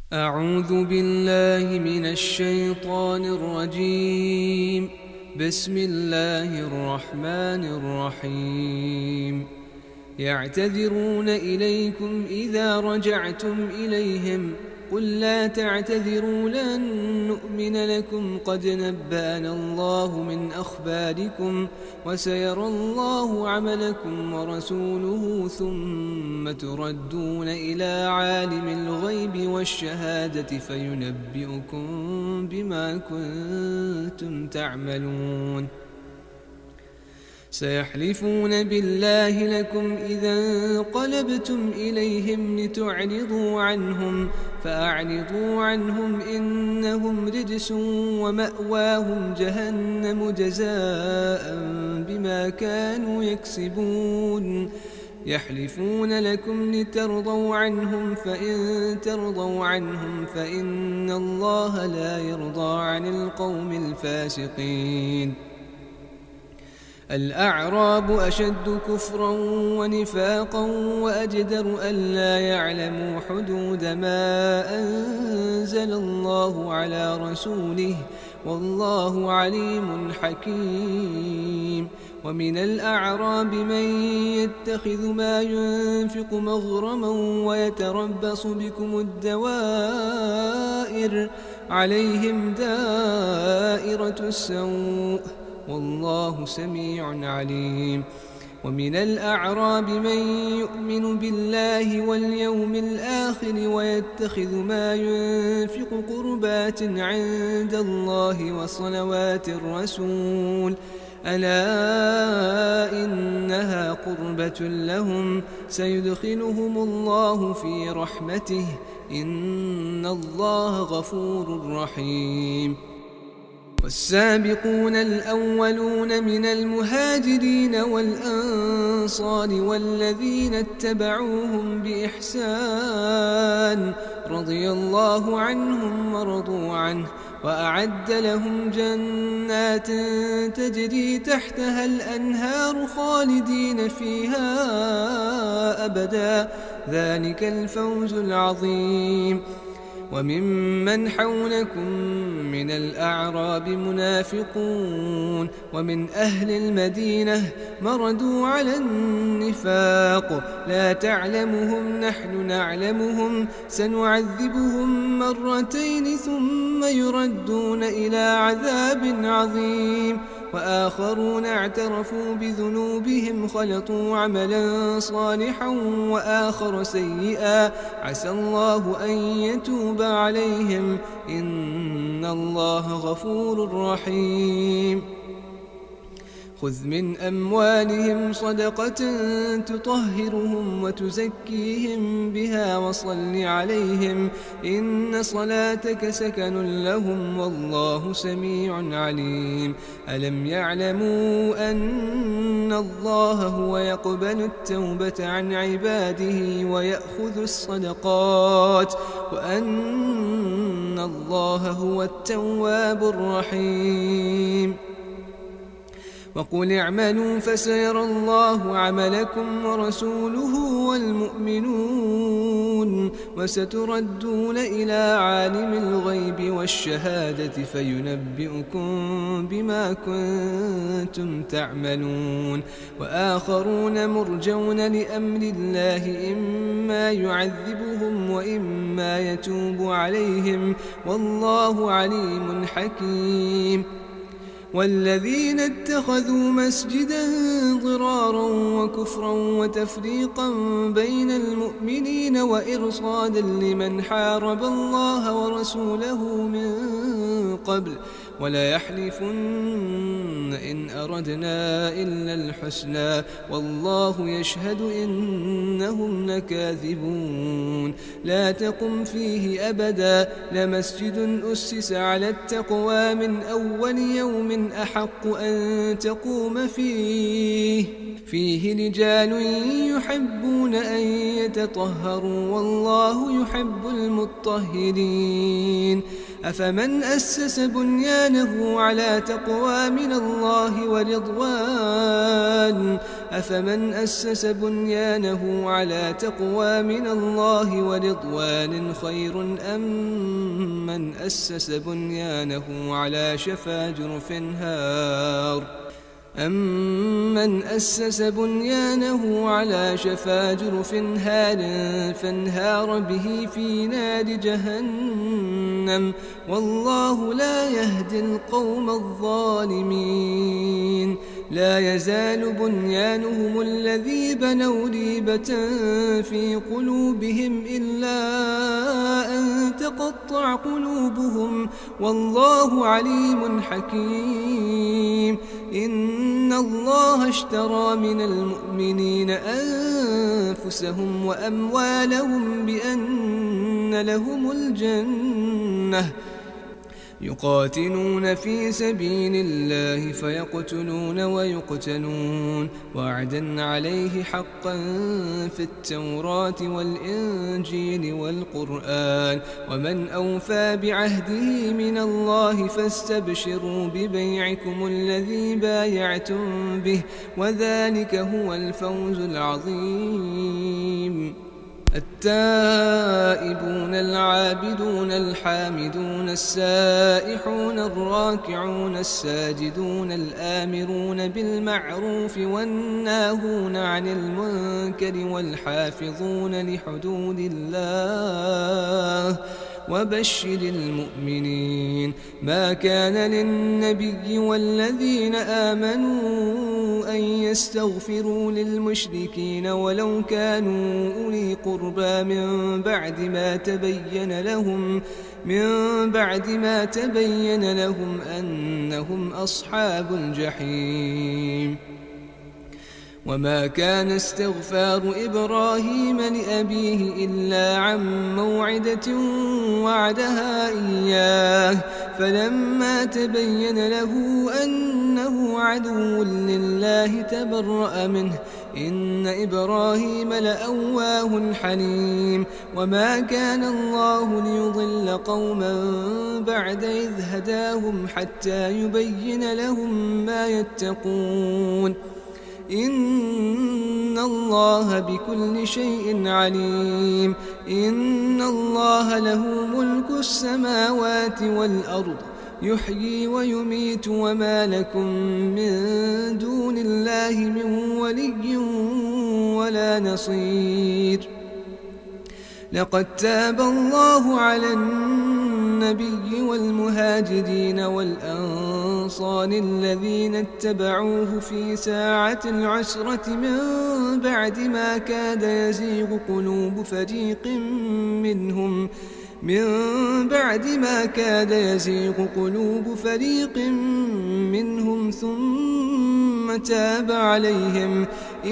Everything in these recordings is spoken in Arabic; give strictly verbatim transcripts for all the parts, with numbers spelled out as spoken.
أعوذ بالله من الشيطان الرجيم. بسم الله الرحمن الرحيم. يعتذرون إليكم إذا رجعتم إليهم قل لا تعتذروا لن نؤمن لكم قد نبأنا الله من أخباركم وسيرى الله عملكم ورسوله ثم تردون إلى عالم الغيب والشهادة فينبئكم بما كنتم تعملون. سيحلفون بالله لكم إذا انقلبتم إليهم لتعرضوا عنهم فأعرضوا عنهم إنهم رجس ومأواهم جهنم جزاء بما كانوا يكسبون. يحلفون لكم لترضوا عنهم فإن ترضوا عنهم فإن الله لا يرضى عن القوم الفاسقين. الأعراب أشد كفرا ونفاقا وأجدر ألا يعلموا حدود ما أنزل الله على رسوله والله عليم حكيم. ومن الأعراب من يتخذ ما ينفق مغرما ويتربص بكم الدوائر عليهم دائرة السوء والله سميع عليم. ومن الأعراب من يؤمن بالله واليوم الآخر ويتخذ ما ينفق قربات عند الله وصلوات الرسول ألا إنها قربة لهم سيدخلهم الله في رحمته إن الله غفور رحيم. والسابقون الأولون من المهاجرين والأنصار والذين اتبعوهم بإحسان رضي الله عنهم ورضوا عنه وأعد لهم جنات تجري تحتها الأنهار خالدين فيها أبدا ذلك الفوز العظيم. وممن حولكم من الأعراب منافقون ومن أهل المدينة مردوا على النفاق لا تعلمهم نحن نعلمهم سنعذبهم مرتين ثم يردون إلى عذاب عظيم. وآخرون اعترفوا بذنوبهم خلطوا عملا صالحا وآخر سيئا عسى الله أن يتوب عليهم إن الله غفور رحيم. خذ من أموالهم صدقة تطهرهم وتزكيهم بها وصل عليهم إن صلاتك سكن لهم والله سميع عليم. ألم يعلموا أن الله هو يقبل التوبة عن عباده ويأخذ الصدقات وأن الله هو التواب الرحيم. وقل اعملوا فسيرى الله عملكم ورسوله والمؤمنون وستردون إلى عالم الغيب والشهادة فينبئكم بما كنتم تعملون. وآخرون مرجون لأمر الله إما يعذبهم وإما يتوب عليهم والله عليم حكيم. والذين اتخذوا مسجدا ضرارا وكفرا وتفريقا بين المؤمنين وإرصادا لمن حارب الله ورسوله من قبل وليحلفن إن أردنا إلا الحسنى والله يشهد إنهم لكاذبون. لا تقم فيه أبدا لمسجد أسس على التقوى من أول يوم أحق أن تقوم فيه فيه رجال يحبون أن يتطهروا والله يحب المطهرين. أفمن أسس بنيانا بنيانه على تقوى من الله ورضوان أفمن أسس بنيانه على تقوى من الله ورضوان خير أم من أسس بنيانه على شفا جرف هار أمن أسس بنيانه على شفا جرف هار فانهار به في نار جهنم والله لا يهدي القوم الظالمين لا يزال بنيانهم الذي بنوا ريبة في قلوبهم إلا أن تقطع قلوبهم والله عليم حكيم إن الله اشترى من المؤمنين أنفسهم وأموالهم بأن لهم الجنة يقاتلون في سبيل الله فيقتلون ويقتلون وعدا عليه حقا في التوراة والإنجيل والقرآن ومن أوفى بعهده من الله فاستبشروا ببيعكم الذي بايعتم به وذلك هو الفوز العظيم التائبون العابدون الحامدون السائحون الراكعون الساجدون الآمرون بالمعروف والناهون عن المنكر والحافظون لحدود الله وبشر المؤمنين ما كان للنبي والذين آمنوا أن يستغفروا للمشركين ولو كانوا أولي قربى من بعد ما تبين لهم من بعد ما تبين لهم أنهم أصحاب الجحيم وما كان استغفار إبراهيم لأبيه إلا عن موعدة وعدها إياه فلما تبين له أنه عدو لله تبرأ منه إن إبراهيم لأواه حليم وما كان الله ليضل قوما بعد إذ هداهم حتى يبين لهم ما يتقون إن الله بكل شيء عليم إن الله له ملك السماوات والأرض يحيي ويميت وما لكم من دون الله من ولي ولا نصير لقد تاب الله على النبي والمهاجرين والأنصار الذين اتبعوه في ساعة العسرة من بعد ما كاد يزيغ قلوب فريق منهم من بعد ما كاد يزيغ قلوب فريق منهم ثم تاب عليهم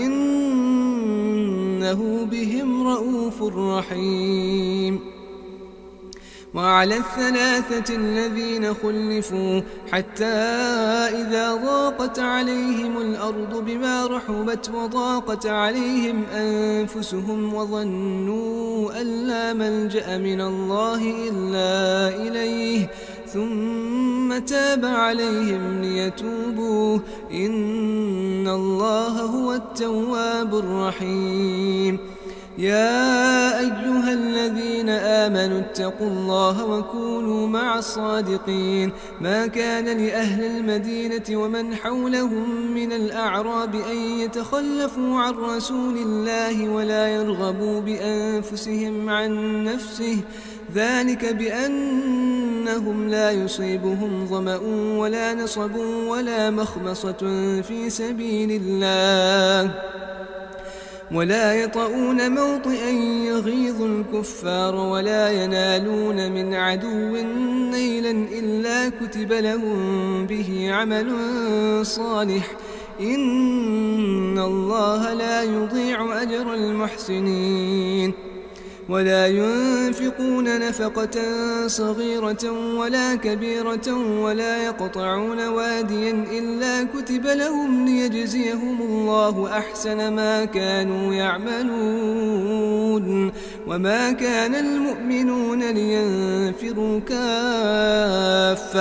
إنه بهم رءوف رحيم وعلى الثلاثة الذين خلفوا حتى إذا ضاقت عليهم الأرض بما رحبت وضاقت عليهم أنفسهم وظنوا أن لا ملجأ من الله إلا إليه ثم تاب عليهم ليتوبوا إن الله هو التواب الرحيم يا أيها الذين آمنوا اتقوا الله وكونوا مع الصادقين ما كان لأهل المدينة ومن حولهم من الأعراب أن يتخلفوا عن رسول الله ولا يرغبوا بأنفسهم عن نفسه ذلك بأنهم لا يصيبهم ظمأ ولا نصب ولا مخمصة في سبيل الله ولا يطؤون موطئا يغيظ الكفار ولا ينالون من عدو نيلا إلا كتب لهم به عمل صالح إن الله لا يضيع أجر المحسنين ولا ينفقون نفقة صغيرة ولا كبيرة ولا يقطعون واديا إلا كتب لهم ليجزيهم الله أحسن ما كانوا يعملون وما كان المؤمنون لينفروا كافة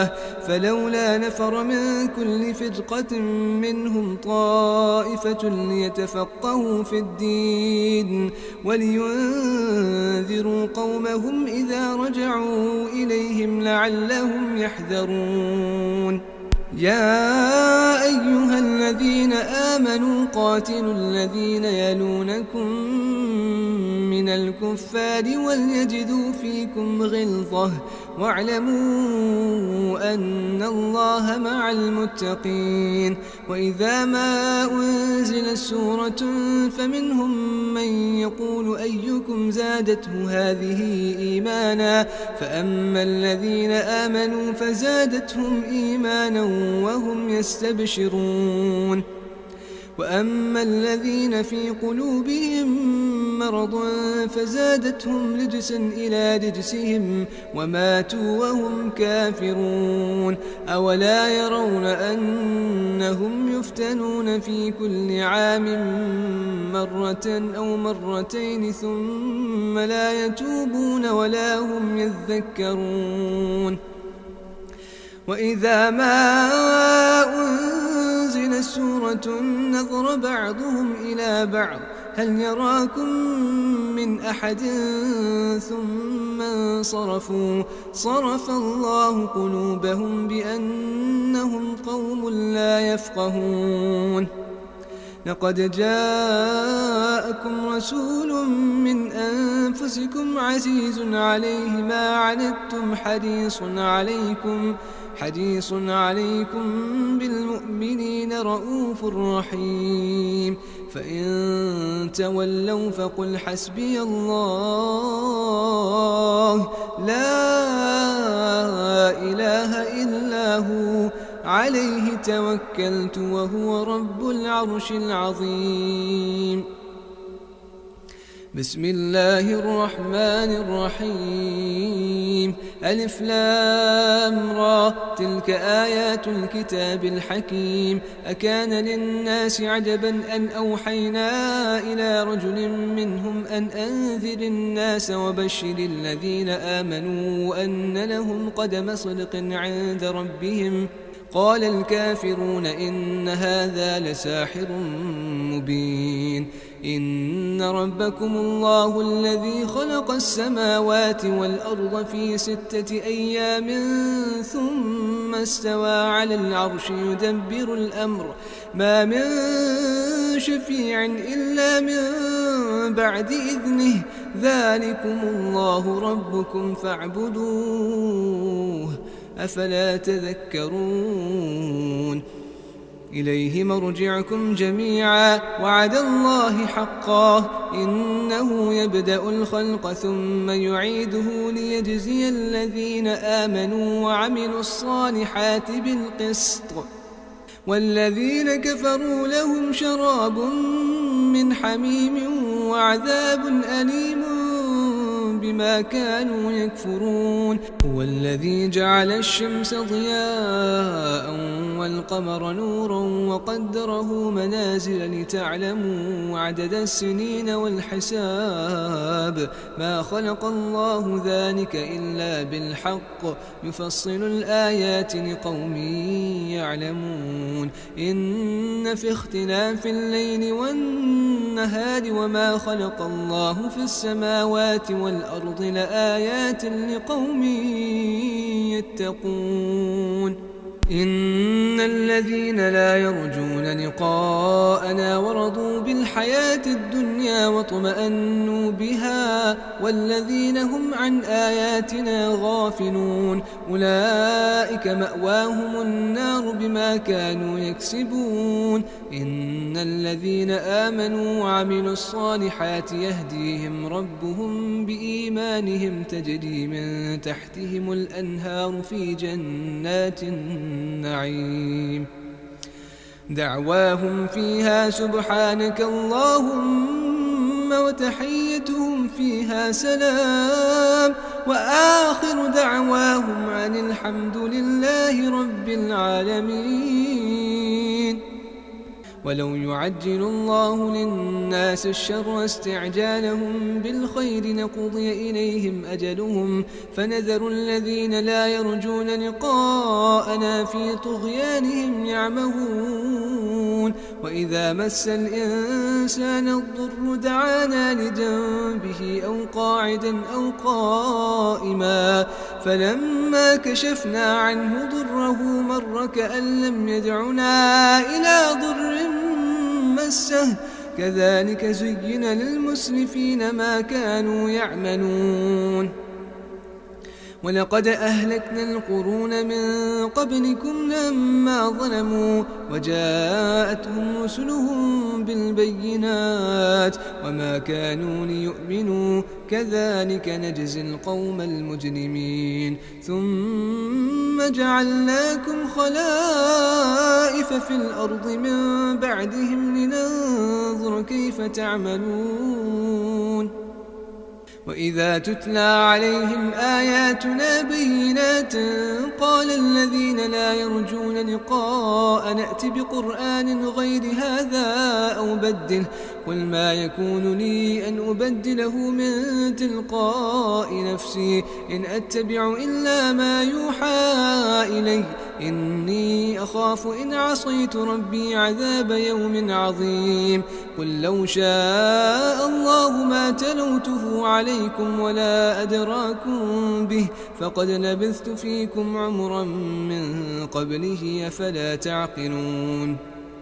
فلولا نفر من كل فرقة منهم طائفة ليتفقهوا في الدين ولينذروا قومهم إذا رجعوا إليهم لعلهم يحذرون يا أيها الذين آمنوا قاتلوا الذين يلونكم من الكفار وليجدوا فيكم غلظة واعلموا أن الله مع المتقين وإذا ما أنزلت سورة فمنهم من يقول أيكم زادته هذه إيمانا فأما الذين آمنوا فزادتهم إيمانا وهم يستبشرون وأما الذين في قلوبهم مرض فزادتهم رجسا إلى رجسهم وماتوا وهم كافرون أولا يرون أنهم يفتنون في كل عام مرة أو مرتين ثم لا يتوبون ولا هم يذكرون وإذا ما أنزلت سورة نظر بعضهم إلى بعض هل يراكم من أحد ثم انصرفوا صرف الله قلوبهم بأنهم قوم لا يفقهون لقد جاءكم رسول من أنفسكم عزيز عليه ما عنتم حريص عليكم حريص عليكم بالمؤمنين رؤوف رحيم فإن تولوا فقل حسبي الله لا إله إلا هو عليه توكلت وهو رب العرش العظيم بسم الله الرحمن الرحيم ألف لام را تلك آيات الكتاب الحكيم أكان للناس عجبا أن أوحينا إلى رجل منهم أن أنذر الناس وبشر الذين آمنوا أن لهم قدم صدق عند ربهم قال الكافرون إن هذا لساحر مبين إن ربكم الله الذي خلق السماوات والأرض في ستة أيام ثم استوى على العرش يدبر الأمر ما من شفيع إلا من بعد إذنه ذلكم الله ربكم فاعبدوه أفلا تذكرون إليه مرجعكم جميعا وعد الله حقا إنه يبدأ الخلق ثم يعيده ليجزي الذين آمنوا وعملوا الصالحات بالقسط والذين كفروا لهم شراب من حميم وعذاب أليم بما كانوا يكفرون هو الذي جعل الشمس ضياء والقمر نورا وقدره منازل لتعلموا عدد السنين والحساب ما خلق الله ذلك إلا بالحق يفصل الآيات لقوم يعلمون إن في اختلاف الليل والنهار وما خلق الله في السماوات والأرض لآيات لقوم يتقون إن الذين لا يرجون لقاءنا ورضوا بالحياة الدنيا واطمأنوا بها والذين هم عن آياتنا غافلون أولئك مأواهم النار بما كانوا يكسبون إن الذين آمنوا وعملوا الصالحات يهديهم ربهم بإيمانهم تجري من تحتهم الأنهار في جنات النعيم دعواهم فيها سبحانك اللهم وتحيتهم فيها سلام وآخر دعواهم عن الحمد لله رب العالمين ولو يعجل الله للناس الشر استعجالهم بالخير لقضي إليهم أجلهم فنذر الذين لا يرجون لقاءنا في طغيانهم يعمهون وإذا مس الإنسان الضر دعانا لجنبه أو قاعدا أو قائما فلما كشفنا عنه ضره مر كأن لم يدعنا إلى ضر مسه كذلك زين للمسرفين ما كانوا يعملون ولقد أهلكنا القرون من قبلكم لما ظلموا وجاءتهم رسلهم بالبينات وما كانوا ليؤمنوا كذلك نجزي القوم المجرمين ثم جعلناكم خلائف في الأرض من بعدهم لننظر كيف تعملون وإذا تتلى عليهم آياتنا بينات قال الذين لا يرجون لقاء نأت بقرآن غير هذا أو بدله قل ما يكون لي أن أبدله من تلقاء نفسي إن أتبع إلا ما يوحى إلي إني أخاف إن عصيت ربي عذاب يوم عظيم قل لو شاء الله ما تلوته عليكم ولا أدراكم به فقد لبثت فيكم عمرا من قبله أفلا تعقلون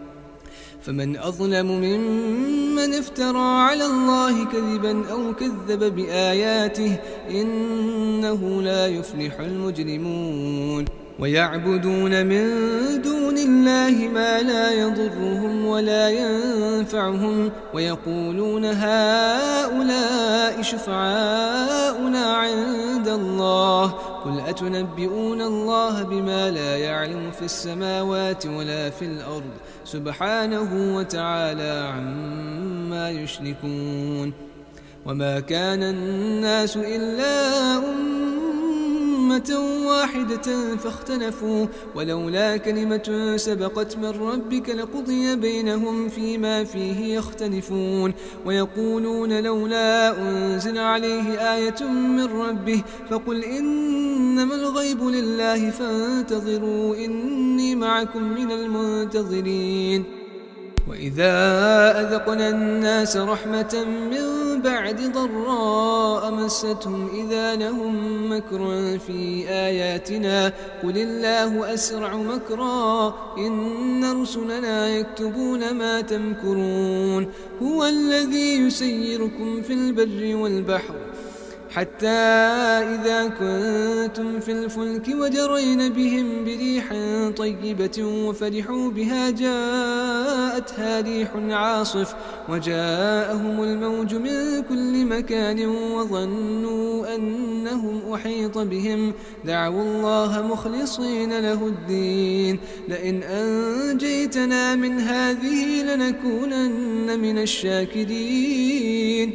فمن أظلم ممن افترى على الله كذبا أو كذب بآياته إنه لا يفلح المجرمون ويعبدون من دون الله ما لا يضرهم ولا ينفعهم ويقولون هؤلاء شفعاؤنا عند الله قل أتنبئون الله بما لا يعلم في السماوات ولا في الأرض سبحانه وتعالى عما يشركون وما كان الناس إلا أمة واحدة فاختلفوا ولولا كلمة سبقت من ربك لقضي بينهم فيما فيه يختلفون ويقولون لولا أنزل عليه آية من ربه فقل إنما الغيب لله فانتظروا إني معكم من المنتظرين وإذا أذقنا الناس رحمة من بعد ضراء مستهم إذا لهم مكر في آياتنا قل الله أسرع مكرا إن رسلنا يكتبون ما تمكرون هو الذي يسيركم في البر والبحر حتى إذا كنتم في الفلك وجرين بهم بريح طيبة وفرحوا بها جاءتها ريح عاصف وجاءهم الموج من كل مكان وظنوا أنهم أحيط بهم دعوا الله مخلصين له الدين لئن أنجيتنا من هذه لنكونن من الشاكرين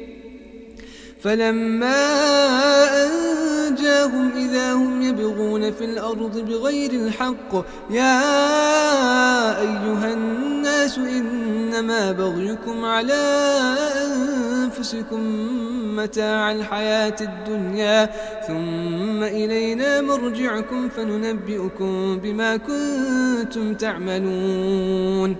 فلما أنجاهم إذا هم يبغون في الأرض بغير الحق يا أيها الناس إنما بغيكم على أنفسكم متاع الحياة الدنيا ثم إلينا مرجعكم فننبئكم بما كنتم تعملون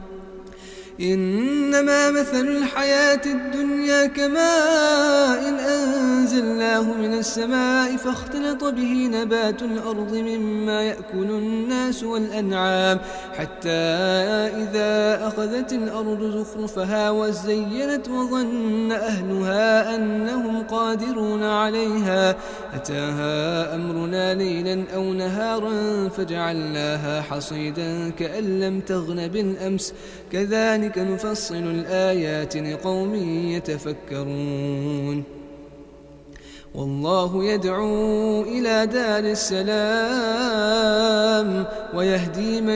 إنما مثل الحياة الدنيا كماء إن أنزلناه من السماء فاختلط به نبات الأرض مما يأكل الناس والأنعام حتى إذا أخذت الأرض زخرفها وزينت وظن أهلها أنهم قادرون عليها أتاها أمرنا ليلا أو نهارا فجعلناها حصيدا كأن لم تغن بالأمس كذلك نفصل الآيات لقوم يتفكرون والله يدعو إلى دار السلام ويهدي من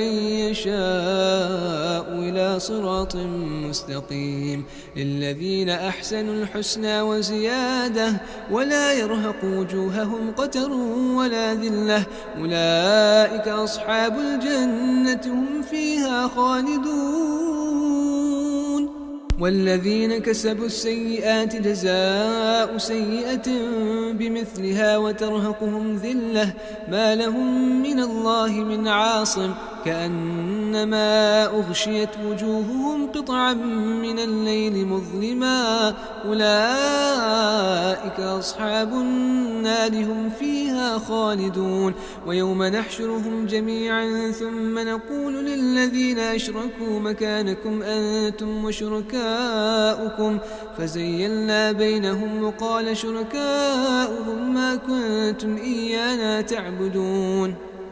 يشاء إلى صراط مستقيم للذين أحسنوا الحسنى وزيادة ولا يرهق وجوههم قتر ولا ذلة أولئك أصحاب الجنة هم فيها خالدون والذين كسبوا السيئات جزاء سيئة بمثلها وترهقهم ذلة ما لهم من الله من عاصم كأنما أغشيت وجوههم قطعا من الليل مظلما أولئك أصحاب النار هم فيها خالدون ويوم نحشرهم جميعا ثم نقول للذين أشركوا مكانكم أنتم وشركاؤكم فزيلنا بينهم وقال شركاؤهم ما كنتم إيانا تعبدون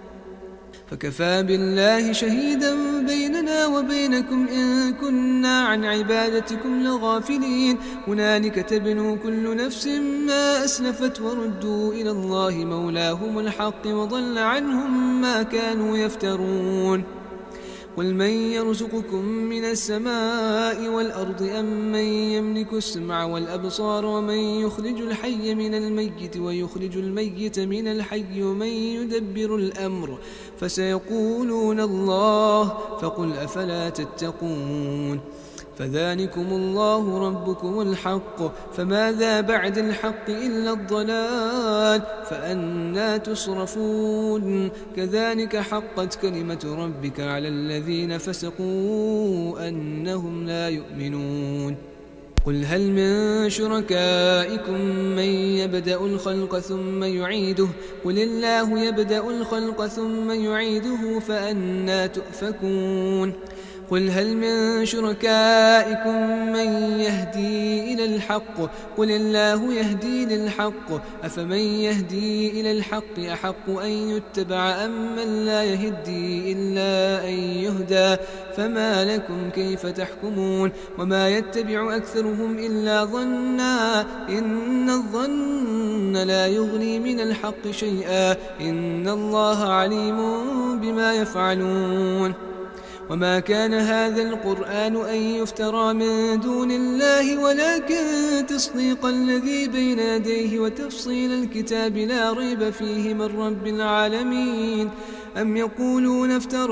فكفى بالله شهيدا بيننا وبينكم إن كنا عن عبادتكم لغافلين هنالك تبنو كل نفس ما أسلفت وردوا إلى الله مولاهم الحق وضل عنهم ما كانوا يفترون قل من يرزقكم من السماء والأرض أم من يملك السمع والأبصار ومن يخرج الحي من الميت ويخرج الميت من الحي ومن يدبر الأمر فسيقولون الله فقل أفلا تتقون فذلكم الله ربكم الحق فماذا بعد الحق إلا الضلال فأنى تصرفون كذلك حقت كلمة ربك على الذين فسقوا أنهم لا يؤمنون قل هل من شركائكم من يبدأ الخلق ثم يعيده قل الله يبدأ الخلق ثم يعيده فأنى تؤفكون قل هل من شركائكم من يهدي إلى الحق قل الله يهدي للحق أفمن يهدي إلى الحق أحق أن يتبع أم من لا يهدي إلا أن يهدى فما لكم كيف تحكمون وما يتبع أكثرهم إلا ظنا إن الظن لا يغني من الحق شيئا إن الله عليم بما يفعلون وما كان هذا القرآن أن يفترى من دون الله ولكن تصديق الذي بين يديه وتفصيل الكتاب لا ريب فيه من رب العالمين أم يقولون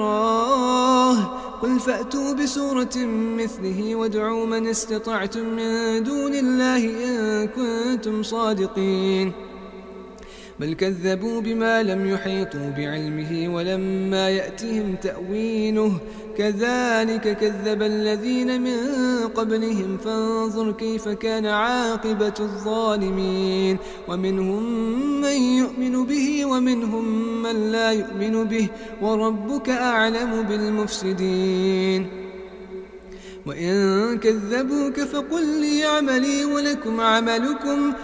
افتراه قل فأتوا بسورة مثله وادعوا من استطعتم من دون الله إن كنتم صادقين بل كذبوا بما لم يحيطوا بعلمه ولما يأتهم تأويله كذلك كذب الذين من قبلهم فانظر كيف كان عاقبة الظالمين ومنهم من يؤمن به ومنهم من لا يؤمن به وربك أعلم بالمفسدين وإن كذبوك فقل لي عملي ولكم عملكم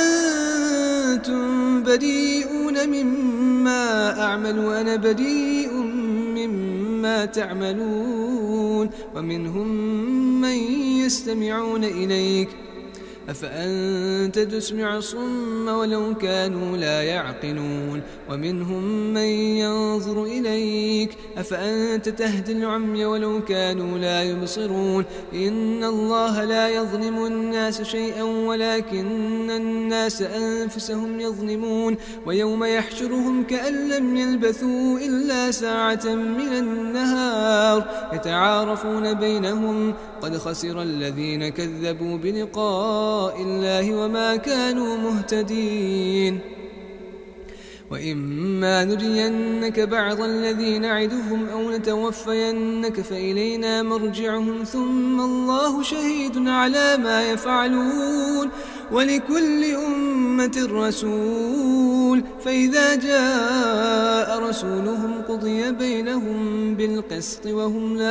أنتم بريئون مما أعمل وأنا بريء مما تعملون ومنهم من يستمعون إليك أفأنت تسمع الصم ولو كانوا لا يعقلون ومنهم من ينظر إليك أفأنت تهدي العمي ولو كانوا لا يبصرون إن الله لا يظلم الناس شيئا ولكن الناس أنفسهم يظلمون ويوم يحشرهم كأن لم يلبثوا إلا ساعة من النهار يتعارفون بينهم قد خسر الذين كذبوا بلقاء الله وما كانوا مهتدين وإما نرينك بعض الذي نعدهم أو نتوفينك فإلينا مرجعهم ثم الله شهيد على ما يفعلون ولكل أمة رسول فإذا جاء رسولهم قضي بينهم بالقسط وهم لا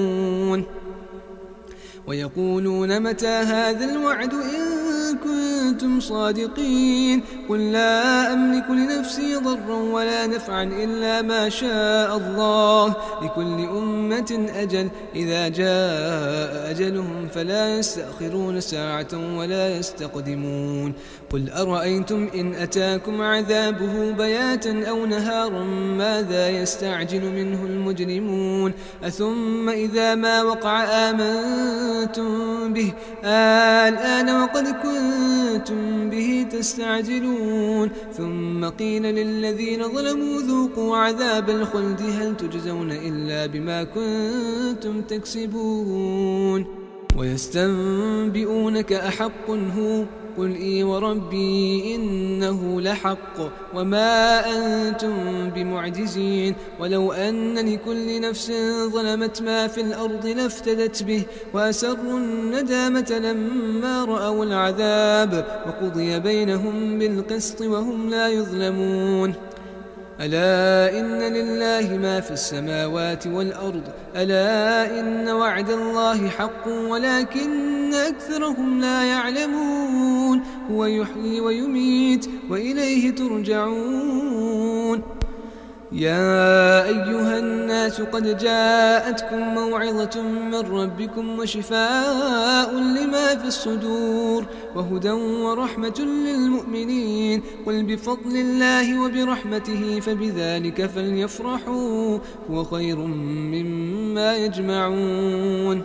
يظلمون ويقولون متى هذا الوعد إن كنتم كنتم صادقين. قل لا أملك لنفسي ضرا ولا نفعا إلا ما شاء الله، لكل أمة أجل، إذا جاء أجلهم فلا يستأخرون ساعة ولا يستقدمون. قل أرأيتم إن أتاكم عذابه بياتا أو نهارا ماذا يستعجل منه المجرمون؟ أثم إذا ما وقع آمنتم به الآن وقد كنتم به تستعجلون. ثم قيل للذين ظلموا ذوقوا عذاب الخلد هل تجزون إلا بما كنتم تكسبون. ويستنبئونك أحق هو؟ قل إي وربي إنه لحق وما أنتم بمعجزين. ولو أن لكل نفس ظلمت ما في الأرض لافتدت به وأسروا الندامة لما رأوا العذاب وقضي بينهم بالقسط وهم لا يظلمون. ألا إن لله ما في السماوات والأرض، ألا إن وعد الله حق ولكن أكثرهم لا يعلمون. هو يحيي ويميت وإليه ترجعون. يا أيها الناس قد جاءتكم موعظة من ربكم وشفاء لما في الصدور وهدى ورحمة للمؤمنين. قل بفضل الله وبرحمته فبذلك فليفرحوا هو خير مما يجمعون.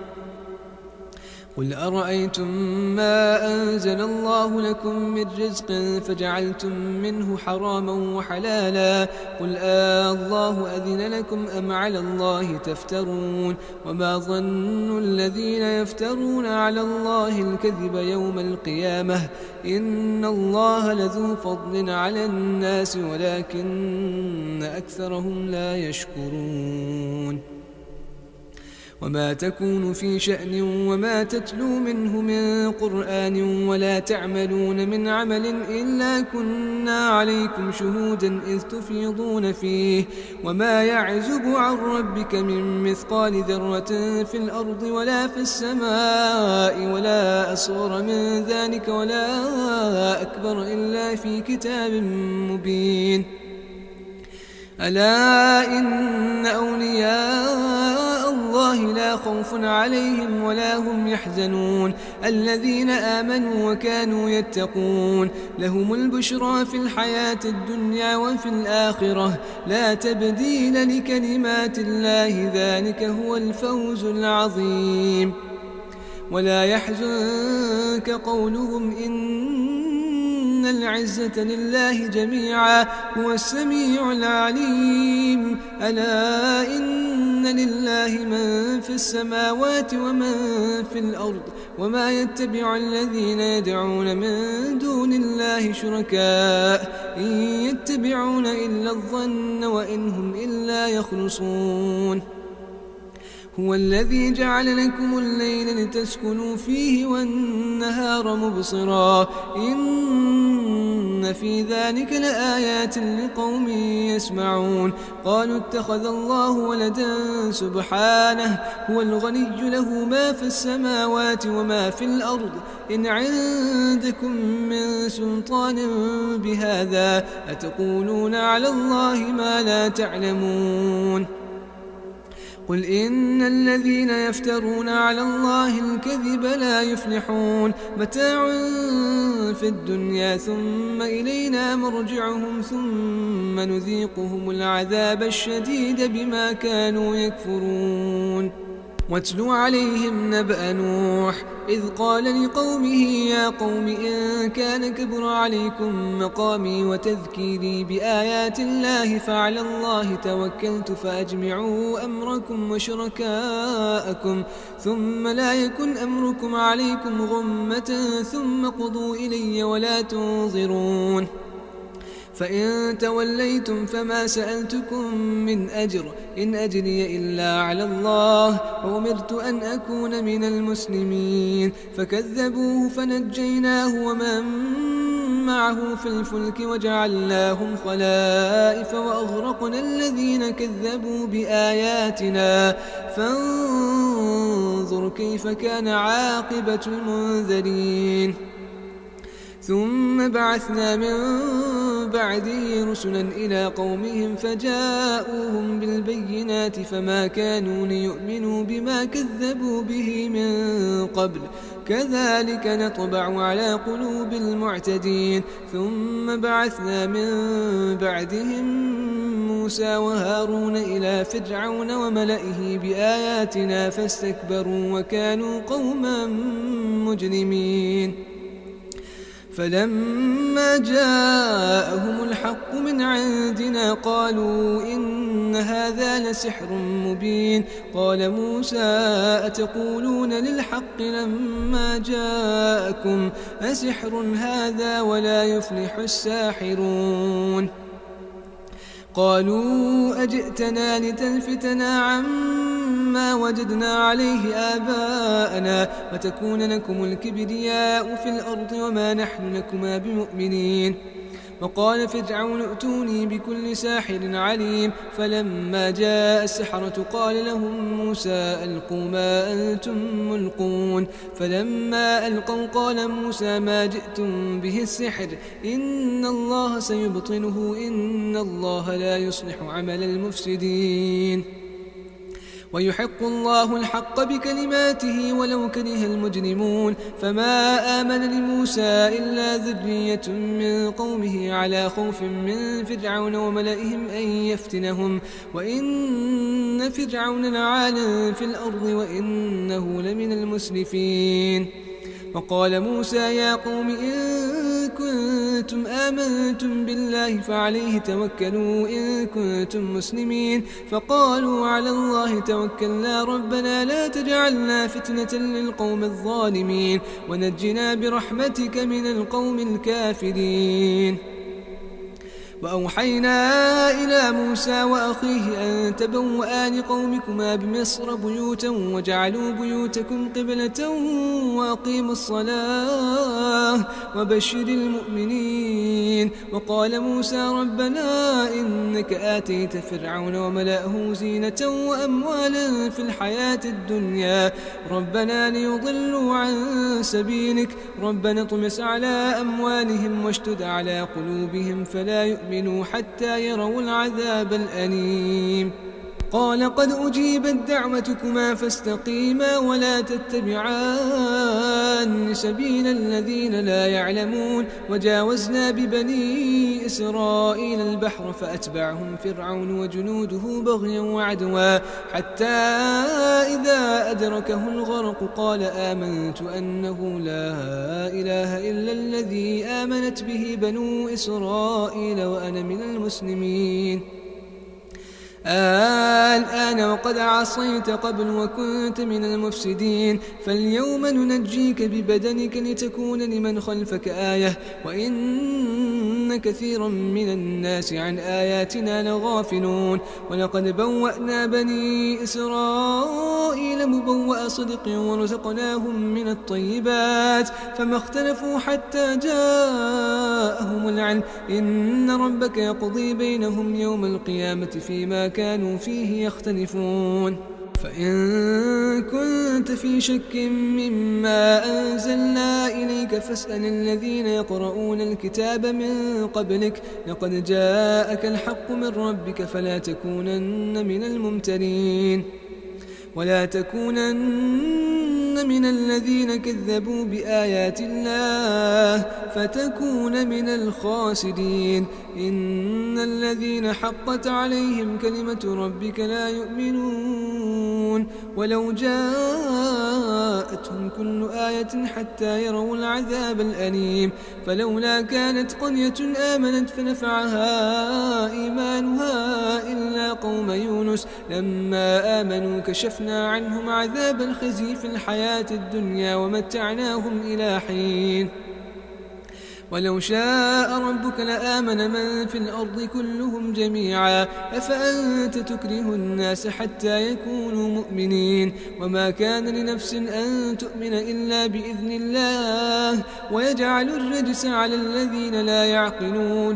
قل أرأيتم ما أنزل الله لكم من رزق فجعلتم منه حراما وحلالا قل آه الله أذن لكم أم على الله تفترون. وما ظن الذين يفترون على الله الكذب يوم القيامة إن الله لذو فضل على الناس ولكن أكثرهم لا يشكرون. وما تكون في شأن وما تتلو منه من قرآن ولا تعملون من عمل إلا كنا عليكم شهودا إذ تفيضون فيه. وما يعزب عن ربك من مثقال ذرة في الأرض ولا في السماء ولا أصغر من ذلك ولا أكبر إلا في كتاب مبين. ألا إن أولياء الله لا خوف عليهم ولا هم يحزنون الذين آمنوا وكانوا يتقون. لهم البشرى في الحياة الدنيا وفي الآخرة لا تبديل لكلمات الله ذلك هو الفوز العظيم. ولا يحزنك قولهم إن العزة لله جميعا هو السميع العليم. ألا إن لله من في السماوات ومن في الأرض وما يتبع الذين يدعون من دون الله شركاء إن يتبعون إلا الظن وإن هم إلا يخرصون. هو الذي جعل لكم الليل لتسكنوا فيه والنهار مبصرا إن في ذلك لآيات لقوم يسمعون. قالوا اتخذ الله ولدا سبحانه هو الغني له ما في السماوات وما في الأرض إن عندكم من سلطان بهذا أتقولون على الله ما لا تعلمون. قل إن الذين يفترون على الله الكذب لا يفلحون. متاع في الدنيا ثم إلينا مرجعهم ثم نذيقهم العذاب الشديد بما كانوا يكفرون. واتل عليهم نبأ نوح إذ قال لقومه يا قوم إن كان كبر عليكم مقامي وتذكيري بآيات الله فعلى الله توكلت فأجمعوا أمركم وشركاءكم ثم لا يكن أمركم عليكم غمة ثم قضوا إلي ولا تنظرون. فإن توليتم فما سألتكم من أجر إن أجري إلا على الله وأمرت أن أكون من المسلمين. فكذبوه فنجيناه ومن معه في الفلك وجعلناهم خلائف وأغرقنا الذين كذبوا بآياتنا فانظر كيف كان عاقبة المنذرين. ثم بعثنا من بعده رسلا إلى قومهم فجاءوهم بالبينات فما كانوا ليؤمنوا بما كذبوا به من قبل كذلك نطبع على قلوب المعتدين. ثم بعثنا من بعدهم موسى وهارون إلى فرعون وملئه بآياتنا فاستكبروا وكانوا قوما مجرمين. فلما جاءهم الحق من عندنا قالوا إن هذا لسحر مبين. قال موسى أتقولون للحق لما جاءكم أسحر هذا ولا يفلح الساحرون. قالوا أجئتنا لتلفتنا عما وجدنا عليه آباءنا وتكون لكم الكبرياء في الأرض وما نحن لكما بمؤمنين. وقال فرعون ائتوني بكل ساحر عليم. فلما جاء السحرة قال لهم موسى ألقوا ما أنتم ملقون. فلما ألقوا قال موسى ما جئتم به السحر إن الله سيبطله إن الله لا يصلح عمل المفسدين. ويحق الله الحق بكلماته ولو كره المجرمون. فما آمن لموسى إلا ذرية من قومه على خوف من فرعون وملئهم أن يفتنهم وإن فرعون لعال في الأرض وإنه لمن المسرفين. وقال موسى يا قوم إن كنتم آمنتم بالله فعليه توكلوا إن كنتم مسلمين. فقالوا على الله توكلنا ربنا لا تجعلنا فتنة للقوم الظالمين ونجنا برحمتك من القوم الكافرين. وأوحينا إلى موسى وأخيه أن تبوآ لقومكما بمصر بيوتا وجعلوا بيوتكم قبلة وأقيموا الصلاة وبشر المؤمنين. وقال موسى ربنا إنك آتيت فرعون وملأه زينة وأموالا في الحياة الدنيا ربنا ليضلوا عن سبيلك ربنا اطمس على أموالهم واشتد على قلوبهم فلا يؤمنون حتى يروا العذاب الأليم. قال قد أجيبت دعوتكما فاستقيما ولا تتبعان سبيل الذين لا يعلمون. وجاوزنا ببني إسرائيل البحر فأتبعهم فرعون وجنوده بغيا وعدوا حتى إذا أدركه الغرق قال آمنت أنه لا إله إلا الذي آمنت به بنو إسرائيل وأنا من المسلمين. الآن وقد عصيت قبل وكنت من المفسدين فاليوم ننجيك ببدنك لتكون لمن خلفك آية وإن كثيرا من الناس عن آياتنا لغافلون. ولقد بوأنا بني إسرائيل مبوأ صدق ورزقناهم من الطيبات فما اختلفوا حتى جاءهم العلم إن ربك يقضي بينهم يوم القيامة فيما كانوا فيه يختلفون. فإن كنت في شك مما أنزلنا إليك فاسأل الذين يقرؤون الكتاب من قبلك لقد جاءك الحق من ربك فلا تكونن من الممترين ولا تكونن من الذين كذبوا بآيات الله فتكون من الخاسرين. إن الذين حقت عليهم كلمة ربك لا يؤمنون ولو جاءتهم كل آية حتى يروا العذاب الأليم. فلولا كانت قرية آمنت فنفعها إيمانها إلا قوم يونس لما آمنوا كشفنا عنهم عذاب الخزي في الحياة الدنيا ومتعناهم إلى حين. ولو شاء ربك لآمن من في الأرض كلهم جميعا أفأنت تكره الناس حتى يكونوا مؤمنين وما كان لنفس أن تؤمن إلا بإذن الله ويجعل الرجس على الذين لا يعقلون.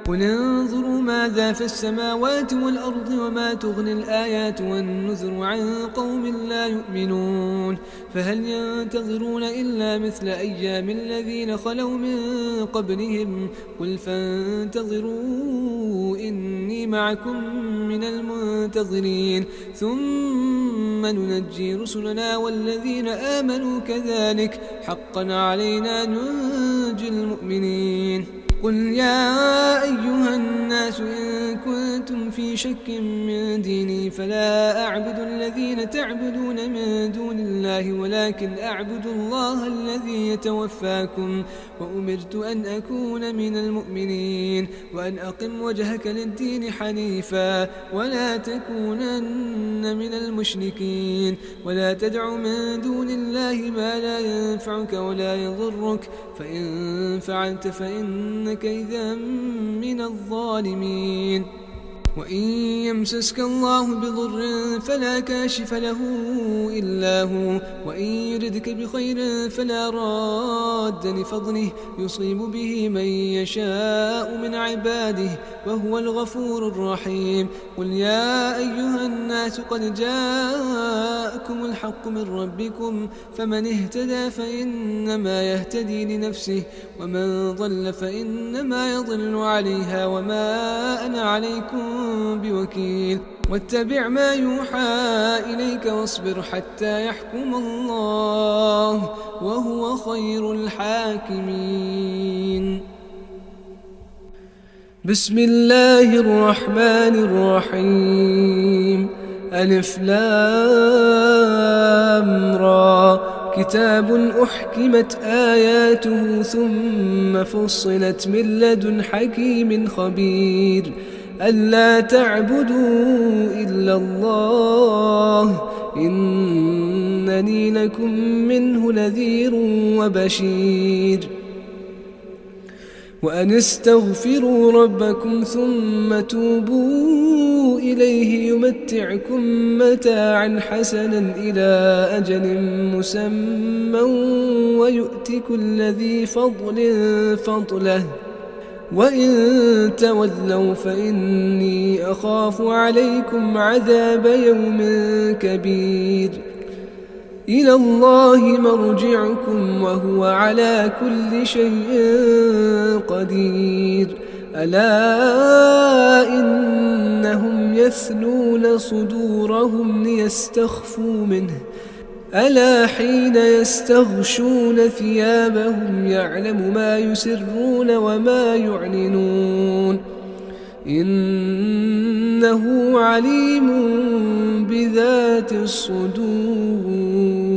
قل انظروا ماذا في السماوات والأرض وما تغني الآيات والنذر عن قوم لا يؤمنون فهل ينتظرون إلا مثل أيام الذين خلوا من قبلهم قل فانتظروا إني معكم من المنتظرين ثم ننجي رسلنا والذين آمنوا كذلك حقا علينا ننجي المؤمنين قل يا أيها الناس إن كنتم في شك من ديني فلا أعبد الذين تعبدون من دون الله ولكن أعبد الله الذي يتوفاكم وأمرت أن أكون من المؤمنين وأن أقم وجهك للدين حنيفا ولا تكونن من المشركين ولا تدع من دون الله ما لا ينفعك ولا يضرك فإن فعلت فإنك إذا من الظالمين وإن يمسسك الله بضر فلا كاشف له إلا هو وإن يردك بخير فلا راد لفضله يصيب به من يشاء من عباده وهو الغفور الرحيم قل يا أيها الناس قد جاءكم الحق من ربكم فمن اهتدى فإنما يهتدي لنفسه ومن ضل فإنما يضل عليها وما أنا عليكم بوكيل واتبع ما يوحى إليك واصبر حتى يحكم الله وهو خير الحاكمين بسم الله الرحمن الرحيم ألف لام را كتاب أحكمت آياته ثم فصلت من لدن حكيم خبير ألا تعبدوا إلا الله إنني لكم منه نذير وبشير وأن استغفروا ربكم ثم توبوا إليه يمتعكم متاعا حسنا إلى أجل مسمى ويؤت كل ذي فضل فضله وإن تولوا فإني أخاف عليكم عذاب يوم كبير إلى الله مرجعكم وهو على كل شيء قدير ألا إنهم يثنون صدورهم ليستخفوا منه ألا حين يستغشون ثيابهم يعلم ما يسرون وما يعلنون إنه عليم بذات الصدور